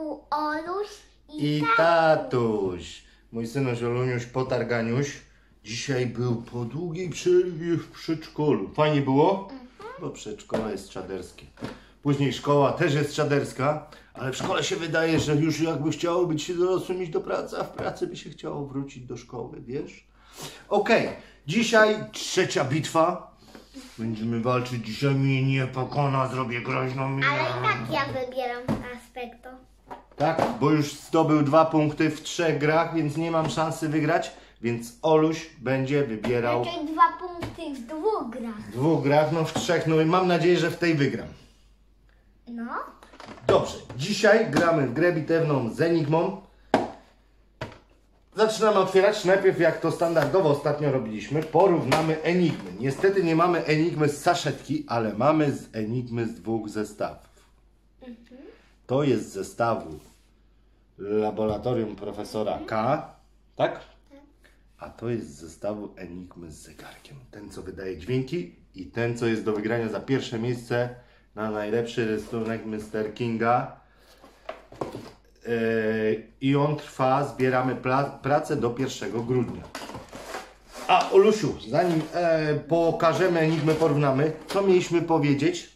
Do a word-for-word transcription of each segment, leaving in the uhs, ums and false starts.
tu Oluś i, I tatuś. Mój synuś Oluniuś Potarganiuś dzisiaj był po długiej przerwie w przedszkolu. Fajnie było? Mhm. Bo przedszkole jest czaderskie. Później szkoła też jest czaderska, ale w szkole się wydaje, że już jakby chciało być się dorosłym, iść do pracy, a w pracy by się chciało wrócić do szkoły, wiesz? Okej, okay. Dzisiaj trzecia bitwa. Będziemy walczyć, dzisiaj mnie nie pokona, zrobię groźną minę. Ale i tak ja wybieram aspekto. Tak, bo już zdobył dwa punkty w trzech grach, więc nie mam szansy wygrać, więc Oluś będzie wybierał Znaczy dwa punkty w dwóch grach. w dwóch grach, no w trzech, no i mam nadzieję, że w tej wygram. No. Dobrze, dzisiaj gramy w grę bitewną z Enigmą. Zaczynamy otwierać. Najpierw, jak to standardowo ostatnio robiliśmy, porównamy Enigmy. Niestety nie mamy Enigmy z saszetki, ale mamy z Enigmy z dwóch zestawów. Mhm. To jest z zestawu Laboratorium Profesora K, tak? A to jest z zestawu Enigmy z zegarkiem. Ten, co wydaje dźwięki i ten, co jest do wygrania za pierwsze miejsce na najlepszy rysunek mister Kinga. Yy, I on trwa, zbieramy pracę do pierwszego grudnia. A Olusiu, zanim e, pokażemy Enigmę, porównamy, co mieliśmy powiedzieć?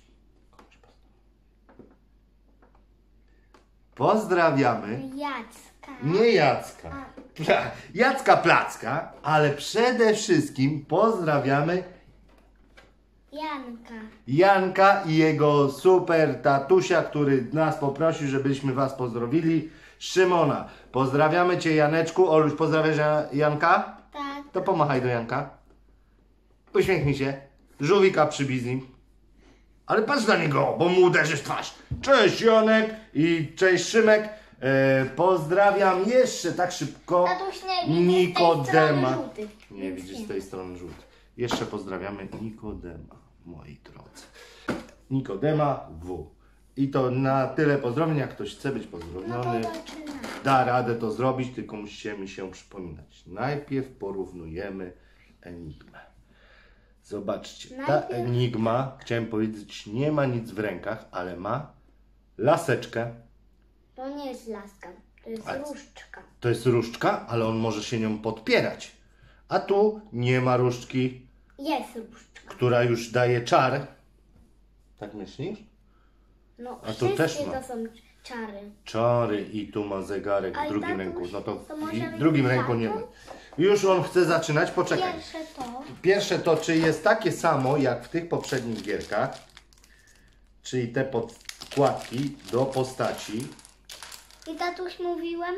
Pozdrawiamy. Jacka. Nie Jacka. Pla- Jacka Placka, ale przede wszystkim pozdrawiamy Janka. Janka i jego super tatusia, który nas poprosił, żebyśmy was pozdrowili. Szymona. Pozdrawiamy cię, Janeczku. Oluś, pozdrawiasz Janka? Tak. To pomachaj do Janka. Uśmiechnij się. Żółwika przybij z nim. Ale patrz na niego, bo mu uderzysz w twarz. Cześć Janek i cześć Szymek. E, pozdrawiam jeszcze tak szybko Tatuś nie widzi Nikodema. z tej strony żółty. Nie widzisz z tej strony żółty. Jeszcze pozdrawiamy Nikodema, moi drodzy. Nikodema W. I to na tyle pozdrowień, jak ktoś chce być No pozdrowiony, to zaczynamy. da radę to zrobić, tylko musicie mi się przypominać. Najpierw porównujemy Enigmę. Zobaczcie, ta Najpierw- Enigma, chciałem powiedzieć, nie ma nic w rękach, ale ma laseczkę. To nie jest laska, to jest A- różdżka. To jest różdżka, ale on może się nią podpierać. A tu nie ma różdżki, Jest różdżka. która już daje czar. Tak myślisz? No, A tu wszystkie też ma. to są czary. Czary i tu ma zegarek w Ale drugim tatuś, ręku. No to to w może i- być drugim ręku nie ma. tatu? Już on chce zaczynać, poczekaj. Pierwsze to. Pierwsze to, czy jest takie samo jak w tych poprzednich gierkach, czyli te podkładki do postaci. I tatuś mówiłem?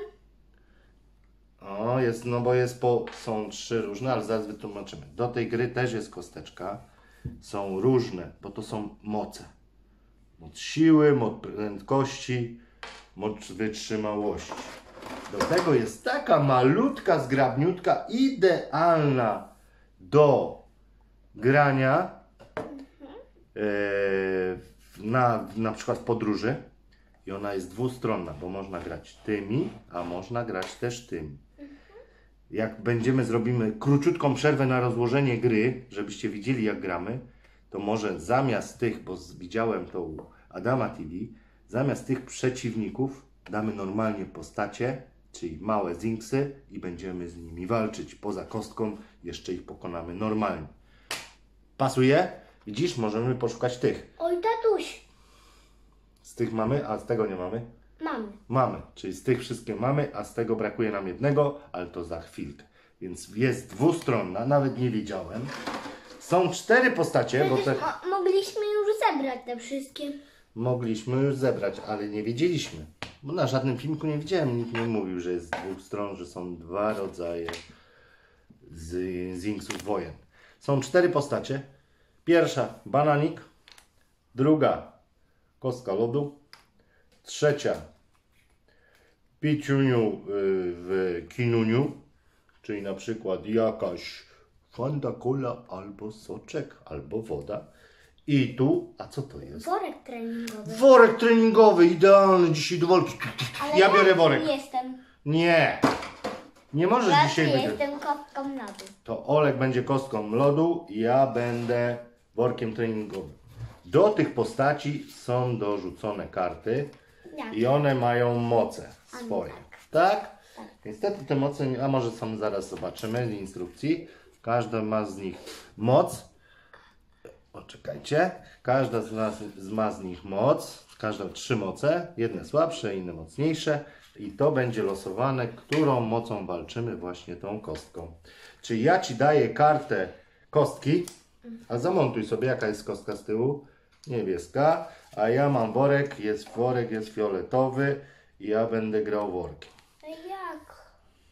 O, jest, no bo jest po, są trzy różne, ale zaraz wytłumaczymy. Do tej gry też jest kosteczka. Są różne, bo to są moce. Moc siły, moc prędkości, moc wytrzymałości. Do tego jest taka malutka, zgrabniutka, idealna do grania e, na, na przykład w podróży. I ona jest dwustronna, bo można grać tymi, a można grać też tymi. Jak będziemy, zrobimy króciutką przerwę na rozłożenie gry, żebyście widzieli jak gramy, to może zamiast tych, bo widziałem to u Adama T V, zamiast tych przeciwników damy normalnie postacie, czyli małe zinksy i będziemy z nimi walczyć. Poza kostką jeszcze ich pokonamy normalnie. Pasuje? Widzisz? Możemy poszukać tych. Oj, tatuś. Z tych mamy, a z tego nie mamy? Mamy. Mamy, czyli z tych wszystkie mamy, a z tego brakuje nam jednego, ale to za chwilkę. Więc jest dwustronna, nawet nie wiedziałem. Są cztery postacie, bo Przecież te mo- mogliśmy już zebrać te wszystkie. mogliśmy już zebrać, ale nie wiedzieliśmy. Bo na żadnym filmiku nie widziałem, nikt nie mówił, że jest z dwóch stron, że są dwa rodzaje z zinksów wojen. Są cztery postacie. Pierwsza bananik, druga kostka lodu, trzecia piciuniu w kinuniu, czyli na przykład jakaś Fanta Cola albo soczek, albo woda. I tu, a co to jest? Worek treningowy. Worek treningowy, idealny dzisiaj do walki. Ale Ja biorę ja worek. jestem. Nie, nie możesz Ja dzisiaj wygrać. jestem kostką lodu. To Olek będzie kostką lodu, ja będę workiem treningowym. Do tych postaci są dorzucone karty. Jak? i one mają moce A, no swoje. tak. Tak? Niestety te moce, nie- a może sam zaraz zobaczymy z instrukcji. Każda ma z nich moc. Poczekajcie. Każda z nas z- ma z nich moc. Każda trzy moce. Jedne słabsze, inne mocniejsze. I to będzie losowane, którą mocą walczymy właśnie tą kostką. Czyli ja Ci daję kartę kostki, a zamontuj sobie, jaka jest kostka z tyłu. Niebieska. A ja mam worek, jest worek, jest fioletowy. I ja będę grał workiem. A jak?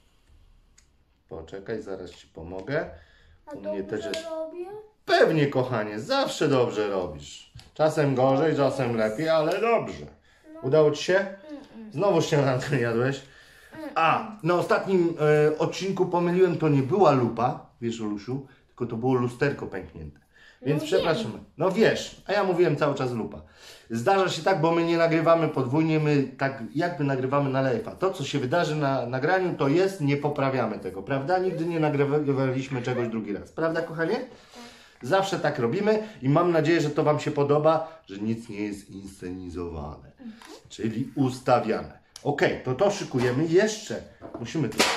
Poczekaj, zaraz Ci pomogę. A U mnie też jest... robię? Pewnie, kochanie, zawsze dobrze robisz. Czasem gorzej, czasem lepiej, ale dobrze. Udało Ci się? Znowu śniadanko nie jadłeś? A, na ostatnim e, odcinku pomyliłem, to nie była lupa, wiesz, Olusiu, tylko to było lusterko pęknięte. Więc No przepraszam. No wiesz, a ja mówiłem cały czas lupa. Zdarza się tak, bo my nie nagrywamy podwójnie, my tak jakby nagrywamy na live'a. To, co się wydarzy na nagraniu, to jest, nie poprawiamy tego, prawda? Nigdy nie nagrywaliśmy czegoś drugi raz. Prawda, kochanie? Zawsze tak robimy i mam nadzieję, że to Wam się podoba, że nic nie jest inscenizowane, czyli ustawiane. Ok, to to szykujemy jeszcze. Musimy tu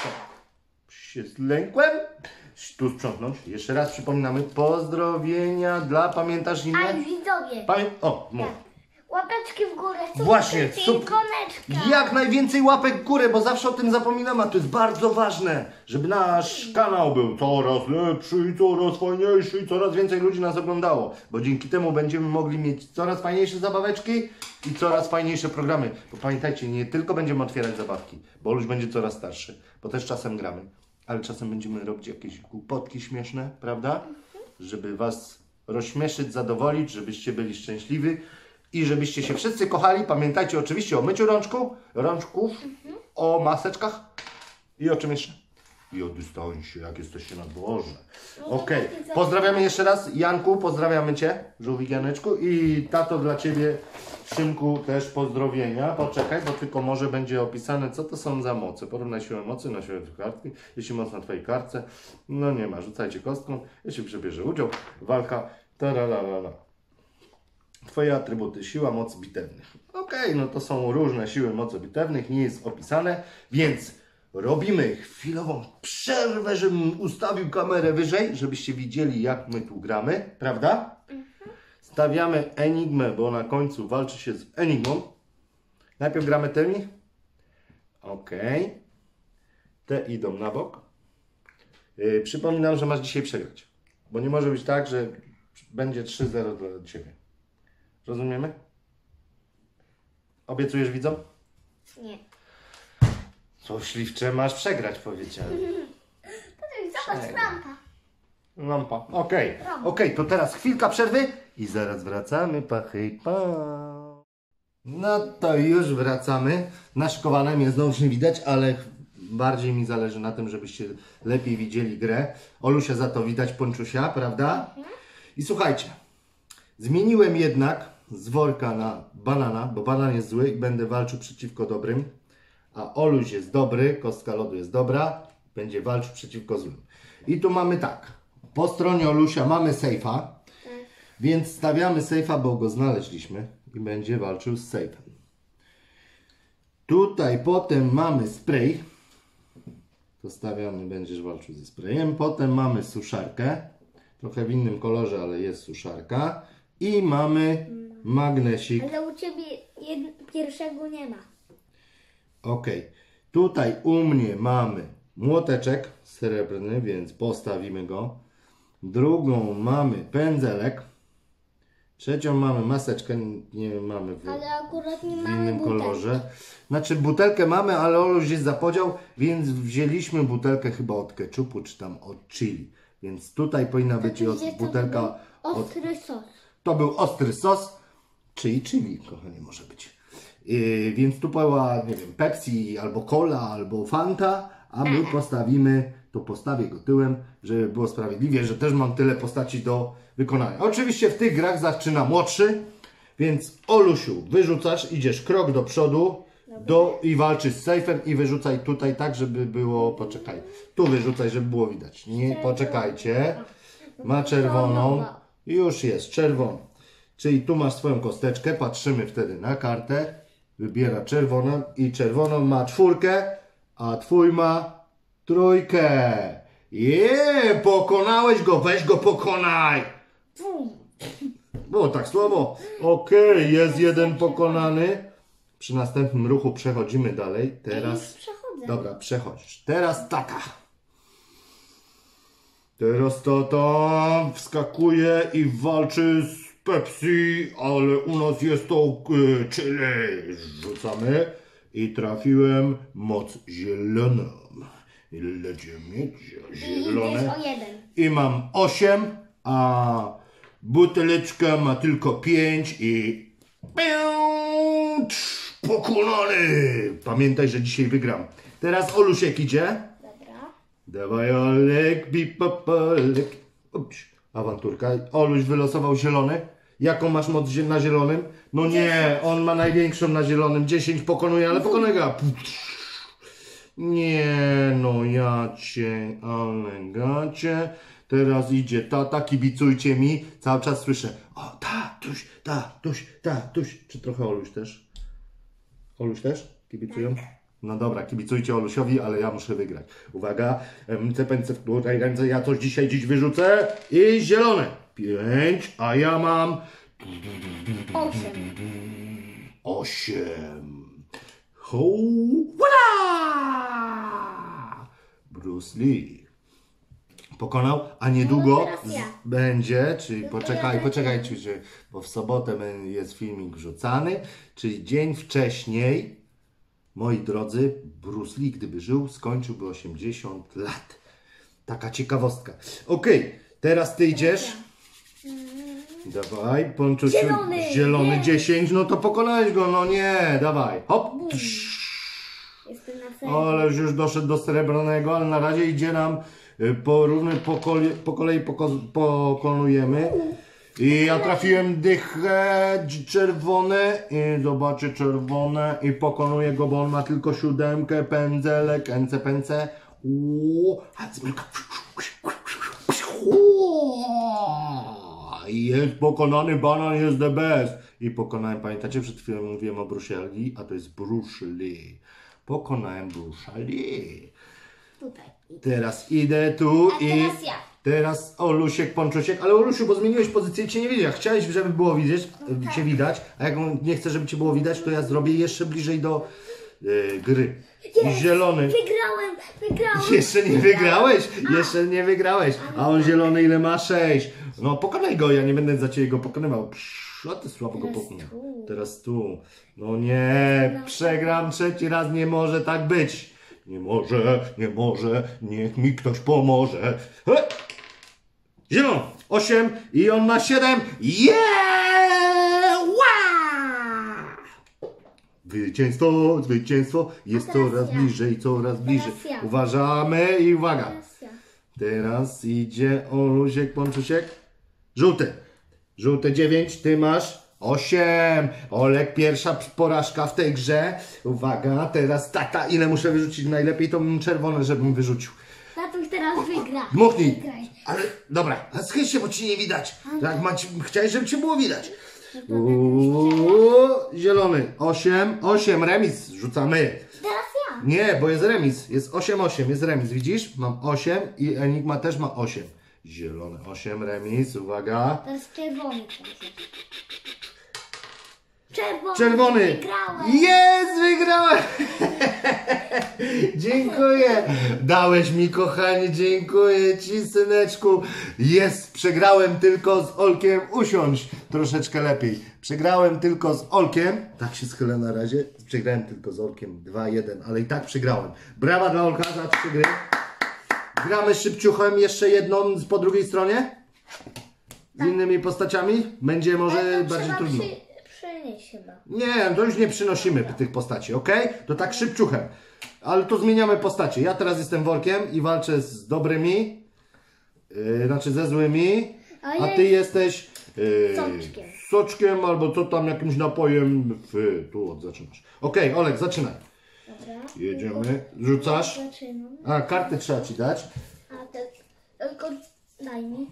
się zlękłem. Tu sprzątnąć. Jeszcze raz przypominamy pozdrowienia dla, pamiętasz A inne? widzowie, Pamię... O, mów. łapeczki w górę, Właśnie, subskrypcje sub... i dzwoneczka. Jak najwięcej łapek w górę, bo zawsze o tym zapominam, a to jest bardzo ważne, żeby nasz kanał był coraz lepszy i coraz fajniejszy i coraz więcej ludzi nas oglądało, bo dzięki temu będziemy mogli mieć coraz fajniejsze zabaweczki i coraz fajniejsze programy. Bo pamiętajcie, nie tylko będziemy otwierać zabawki, bo już będzie coraz starszy, bo też czasem gramy, ale czasem będziemy robić jakieś głupotki śmieszne, prawda? Żeby Was rozśmieszyć, zadowolić, żebyście byli szczęśliwi. I żebyście się wszyscy kochali, pamiętajcie oczywiście o myciu rączku, rączków, o maseczkach i o czym jeszcze? I o dystansie, jak jesteście na dworze. Okej, pozdrawiamy jeszcze raz. Janku, pozdrawiamy Cię, żółwik Janeczku. I tato dla Ciebie, Szymku, też pozdrowienia. Poczekaj, bo tylko może będzie opisane, co to są za moce. Porównaj siłę mocy na siłę kartki. Jeśli moc na Twojej kartce, no nie ma, rzucajcie kostką. Jeśli przebierze udział, walka, taralalala. Twoje atrybuty, siła, moc bitewnych. Okej, okay, no to są różne siły, mocy bitewnych, nie jest opisane, więc robimy chwilową przerwę, żebym ustawił kamerę wyżej, żebyście widzieli, jak my tu gramy, prawda? Mhm. Stawiamy Enigmę, bo na końcu walczy się z Enigmą. Najpierw gramy tymi. Okej. Okay. Te idą na bok. Yy, przypominam, że masz dzisiaj przegrać, bo nie może być tak, że będzie trzy zero dla Ciebie. Rozumiemy? Obiecujesz widzom? Nie. Co śliwcze masz przegrać, powiedziałem. Zobacz, lampa. Lampa. Okej, okay. okej, okay, to teraz chwilka przerwy i zaraz wracamy. Pa, hej, pa. No to już wracamy. Naszkowane mnie znowu nie widać, ale bardziej mi zależy na tym, żebyście lepiej widzieli grę. Olusia za to widać, Ponczusia, prawda? Mhm. I słuchajcie. Zmieniłem jednak z worka na banana, bo banan jest zły i będę walczył przeciwko dobrym. A Oluś jest dobry, kostka lodu jest dobra, będzie walczył przeciwko złym. I tu mamy tak, po stronie Olusia mamy sejfa, więc stawiamy sejfa, bo go znaleźliśmy i będzie walczył z sejfem. Tutaj potem mamy spray, to stawiamy, będziesz walczył ze sprayem. Potem mamy suszarkę, trochę w innym kolorze, ale jest suszarka. I mamy magnesik. Ale u Ciebie jed... pierwszego nie ma. Ok. Tutaj u mnie mamy młoteczek srebrny, więc postawimy go. Drugą mamy pędzelek. Trzecią mamy maseczkę, nie mamy w, ale akurat nie w mamy innym butelki. kolorze. Znaczy butelkę mamy, ale Oluś jest za podział, więc wzięliśmy butelkę chyba od ketchupu, czy tam od chili. Więc tutaj powinna być od, Gdzie to butelka był od... ostry sos. To był ostry sos, czyli chili, kochanie, może być. Yy, więc tu była, nie wiem, Pepsi, albo Cola, albo Fanta, a my postawimy, to postawię go tyłem, żeby było sprawiedliwie, że też mam tyle postaci do wykonania. Oczywiście w tych grach zaczyna młodszy, więc Olusiu, wyrzucasz, idziesz krok do przodu do, i walczysz z sejfem i wyrzucaj tutaj tak, żeby było, poczekaj, tu wyrzucaj, żeby było widać. Nie, poczekajcie, ma czerwoną. Już jest czerwony. Czyli tu masz swoją kosteczkę, patrzymy wtedy na kartę, wybiera czerwoną i czerwoną ma czwórkę, a twój ma trójkę. Je, pokonałeś go, weź go pokonaj. Było tak słabo. Okej, okay, jest jeden pokonany. Przy następnym ruchu przechodzimy dalej. Teraz. Przechodzę. Dobra, przechodzisz. Teraz tata. Teraz tata wskakuje i walczy z Pepsi, ale u nas jest to y, czyli rzucamy i trafiłem moc zieloną. Ile będzie mieć zielone? I o jeden. I mam osiem, a buteleczka ma tylko pięć i pokonany. Pamiętaj, że dzisiaj wygram. Teraz Olusiek idzie. Dobra. Dawaj Olek, bipopolek. Ups, awanturka. Oluś wylosował zielony. Jaką masz moc na zielonym? No nie, on ma największą na zielonym. dziesięć pokonuje, ale pokonuje go. Nie, no ja cię, ale gacie. Teraz idzie tata, kibicujcie mi. Cały czas słyszę. O, tatuś, tatuś, tatuś. Czy trochę Oluś też? Oluś też? Kibicują? No dobra, kibicujcie Olusiowi, ale ja muszę wygrać. Uwaga, mce pęce w której ręce, ja coś dzisiaj dziś wyrzucę. I zielone. Pięć, a ja mam... Osiem. Osiem. Ho, voila! Bruce Lee pokonał, a niedługo No, teraz ja. będzie, czyli poczekaj, ja poczekaj, czy, bo w sobotę jest filmik wrzucany, czyli dzień wcześniej, moi drodzy, Bruce Lee, gdyby żył, skończyłby osiemdziesiąt lat. Taka ciekawostka. Okej, okay, teraz ty idziesz. Dawaj, Ponczusiu. Zielony, Zielony nie. dziesięć, no to pokonałeś go, no nie, dawaj, hop. Jestem na serio. Ale już doszedł do srebrnego, ale na razie idzie nam y, po równy po, kolei, po kolei poko, pokonujemy. I ja trafiłem dychę czerwone i zobaczę czerwone i pokonuję go, bo on ma tylko siódemkę, pędzelek, ence pęce. Uuu, a zmyka. Jest pokonany, banan jest the best. I pokonałem, pamiętacie, przed chwilą mówiłem o Bruce Lee, a to jest Bruce Lee. Pokonałem Bruce Lee. Tutaj. Teraz idę tu A i... teraz ja. Teraz Olusiek, Ponczusiek, ale Olusiu, bo zmieniłeś pozycję i cię nie widzę. Chciałeś, żeby było widzieć, tak. cię widać, a jak nie chcę, żeby cię było widać, to ja zrobię jeszcze bliżej do y, gry. Jest! Zielony. Wygrałem, wygrałem. Jeszcze nie wygrałeś, jeszcze nie wygrałeś, a on zielony ile ma? sześć. No pokonaj go, ja nie będę za ciebie go pokonywał. Psz, a ty słabo go Teraz pokonał. tu. Teraz tu. No nie, przegram trzeci raz, nie może tak być. Nie może, nie może, niech mi ktoś pomoże. He! Zielony, osiem i on ma siedem. Yeah! Wow! Zwycięstwo, zwycięstwo jest A teraz coraz ja. bliżej, coraz bliżej. ja. Uważamy i uwaga. Teraz ja. Teraz idzie Olusiek, Ponczusiek. Żółty. Żółte dziewięć, ty masz osiem. Olek, pierwsza porażka w tej grze. Uwaga, teraz tata, ile muszę wyrzucić? Najlepiej to bym czerwone, żebym wyrzucił. Tatuś teraz wygra. Dmuchnij. Wygraj. Ale dobra, a schyl się, bo ci nie widać. Jak macie, chciałeś, żeby cię było widać. Uuu, zielony. osiem, osiem, remis. Rzucamy. Teraz ja. Nie, bo jest remis. Jest osiem osiem, jest remis. Widzisz? Mam osiem i Enigma też ma osiem. Zielony osiem, remis. Uwaga. Teraz czerwony. Czerwony. Czerwony. Wygrałem. Jest, wygrałem. Dziękuję. Dałeś mi, kochanie, dziękuję ci, syneczku. Jest, przegrałem tylko z Olkiem. Usiądź troszeczkę lepiej. Przegrałem tylko z Olkiem. Tak się schylę na razie. Przegrałem tylko z Olkiem dwa jeden, ale i tak przegrałem. Brawa dla Olka za trzy gry. Gramy szybciuchem jeszcze jedną po drugiej stronie? Z innymi postaciami? Będzie może Ale to bardziej trzeba trudno. Przy, przynieść chyba. Nie, to już nie przynosimy tych postaci, ok? To tak szybciuchem. Ale to zmieniamy postacie. Ja teraz jestem workiem i walczę z dobrymi, yy, znaczy ze złymi, A a ja ty jesteś yy, soczkiem. soczkiem albo co tam, jakimś napojem. W, tu od zaczynasz. Ok, Olek, zaczynaj. Dobra. Jedziemy. Rzucasz. Zaczynam. A, karty trzeba ci dać. A te, tylko daj mi.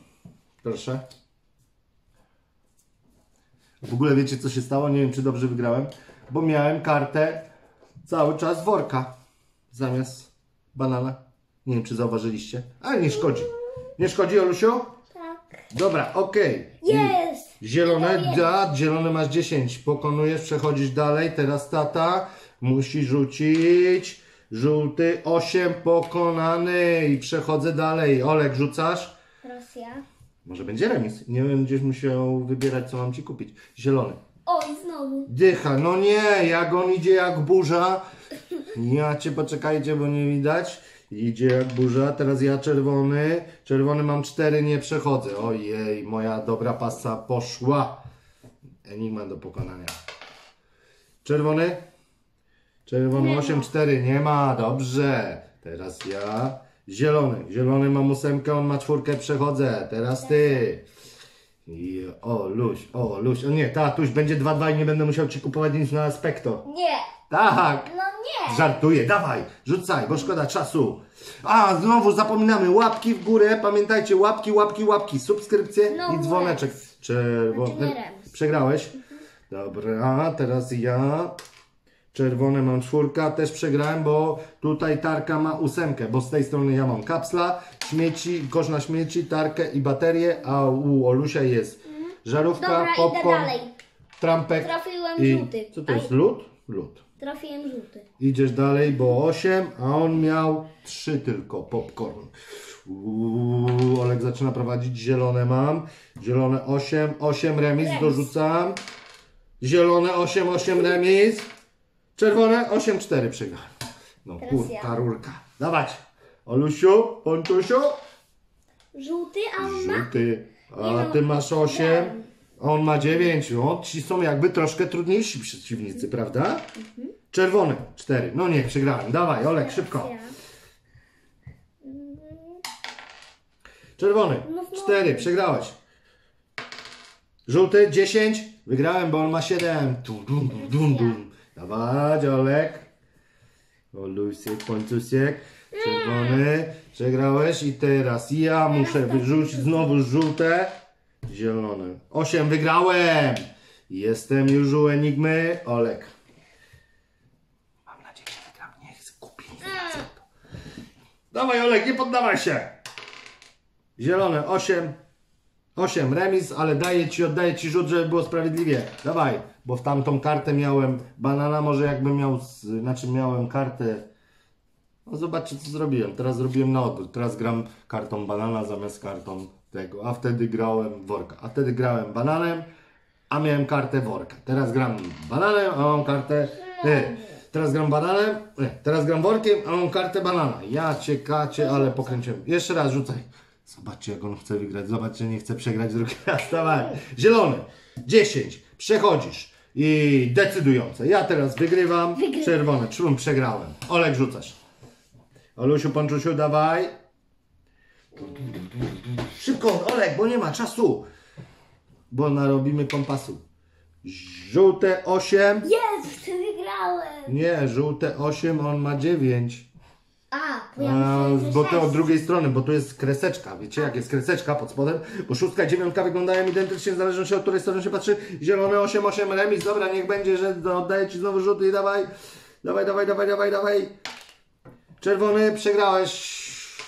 Proszę. W ogóle wiecie, co się stało? Nie wiem, czy dobrze wygrałem. bo miałem kartę cały czas worka zamiast banana. Nie wiem, czy zauważyliście, ale nie szkodzi. Nie szkodzi, Olusiu? Tak. Dobra, okej. Jest! Zielone, da, zielone masz dziesięć. Pokonujesz, przechodzisz dalej. Teraz tata musi rzucić. Żółty osiem pokonany i przechodzę dalej. Olek, rzucasz? Teraz ja. Może będzie remis. Nie będziesz musiał wybierać, co mam ci kupić. Zielony. Oj, znowu. Dycha, no nie, jak on idzie jak burza. Ja cię, poczekajcie, bo nie widać. Idzie jak burza, teraz ja czerwony. Czerwony mam cztery, nie przechodzę. Ojej, moja dobra pasa poszła. Enigma do pokonania. Czerwony? Czerwony osiem cztery, nie ma, dobrze. Teraz ja. Zielony, zielony mam ósemkę, on ma czwórkę, przechodzę. Teraz ty. I, o, Luś, o, Luś. O nie, tatuś, będzie dwa dwa i nie będę musiał ci kupować nic na Aspekto. Nie. Tak. No nie. Żartuję, dawaj, rzucaj, bo szkoda czasu. A, znowu zapominamy, łapki w górę, pamiętajcie, łapki, łapki, łapki, subskrypcje No i dzwoneczek. Czerwony. Znaczy nie remis. Przegrałeś? Dobra, teraz ja. Czerwone mam czwórka, też przegrałem, bo tutaj tarka ma ósemkę, bo z tej strony ja mam kapsla, śmieci, kosz na śmieci, tarkę i baterię, a u Olusia jest żarówka, Dobra, idę popcorn, dalej. trampek Trafiłem i... żółty. Co to Aj. jest? Lód? Lód. Trafiłem żółty. Idziesz dalej, bo osiem, a on miał trzy tylko popcorn. Uuu, Olek zaczyna prowadzić, zielone mam. Zielone osiem, osiem remis, Remis. dorzucam. Zielone osiem, osiem remis. Czerwone osiem cztery przegrałem. No Teraz kurka, ja. rurka. Dawać. Olusiu, Pontusiu. Żółty, a on ma... Żółty. Nie A no, ty masz osiem, wiem. a on ma dziewięć. O, ci są jakby troszkę trudniejsi przeciwnicy, prawda? Czerwony, cztery. No nie, przegrałem. Dawaj, Olek, szybko. Ja. Czerwony, No, no. cztery, przegrałeś. Żółty, dziesięć. Wygrałem, bo on ma siedem. Dum, dum, dum, dum, dum. Dawaj, Olek. Olusiek, Pontusiek. Czerwony, przegrałeś i teraz ja muszę wyrzucić znowu żółte. Zielone. osiem, wygrałem. Jestem już u Enigmy. Olek. Mam nadzieję, że wygram. Niech skupi. Dawaj, Olek, nie poddawaj się. Zielone, osiem. osiem, remis, ale daję ci, oddaję ci rzut, żeby było sprawiedliwie. Dawaj, bo w tamtą kartę miałem banana, może jakbym miał, z, znaczy miałem kartę. No zobaczcie, co zrobiłem. Teraz zrobiłem na odwrót. Teraz gram kartą banana zamiast kartą tego, a wtedy grałem worka. A wtedy grałem bananem, a miałem kartę worka. Teraz gram bananem, a mam kartę... Nie. Teraz gram bananem, nie. Teraz gram workiem, a mam kartę banana. Ja cię kacie, ale pokręciłem. Jeszcze raz rzucaj. Zobaczcie, jak on chce wygrać. Zobaczcie, nie chce przegrać drugi raz. Dawaj. Zielony. dziesięć. Przechodzisz. I decydujące. Ja teraz wygrywam. Wygrywam. Czerwone. Czym przegrałem? Olek, rzucasz. Olusiu, Ponczusiu, dawaj. Szybko, Olek, bo nie ma czasu. Bo narobimy kompasu. Żółte osiem. Jest, wygrałem. Nie, żółte osiem, on ma dziewięć. A, bo ja A, myślałem, że bo to od sześć. drugiej strony, bo tu jest kreseczka. Wiecie, jak jest kreseczka pod spodem? Bo szóstka i dziewiątka wyglądają identycznie, w zależności od której strony się patrzy. Zielone osiem, osiem, remis. Dobra, niech będzie, że oddaję ci znowu rzuty i dawaj. Dawaj, dawaj, dawaj, dawaj, dawaj. Czerwony, przegrałeś.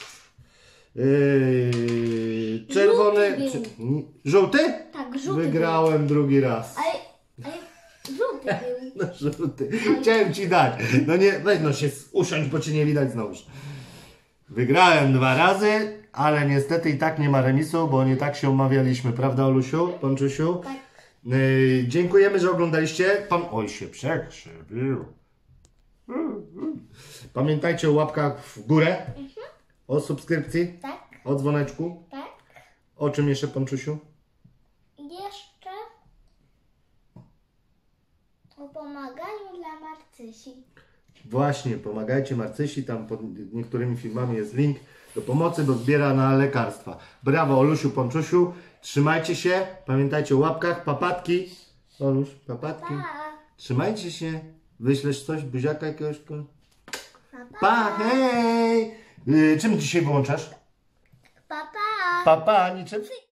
Yy, czerwony. Żółty Czy, był. żółty? Tak, żółty Wygrałem drugi raz. był. Ale, ale żółty był. No żółty. Chciałem ci dać. No nie, weź no się usiądź, bo cię nie widać znowu. Wygrałem dwa razy, ale niestety i tak nie ma remisu, bo nie tak się umawialiśmy, prawda, Olusiu, Ponczusiu? Tak. Yy, dziękujemy, że oglądaliście. Pan... Oj, się przekrzywił. Pamiętajcie o łapkach w górę, o subskrypcji, Tak, o dzwoneczku. tak. O czym jeszcze, Ponczusiu? Jeszcze o pomaganiu dla Marcysi. Właśnie, pomagajcie Marcysi, tam pod niektórymi filmami jest link do pomocy, bo zbiera na lekarstwa. Brawo, Olusiu, Ponczusiu, trzymajcie się, pamiętajcie o łapkach, papatki. Oluś, papatki. Pa, Trzymajcie się, wyślesz coś, buziaka jakiegoś. pa, pa, Pa, hej! Yy, czym dzisiaj wyłączasz? pa, pa. Papa, niczym?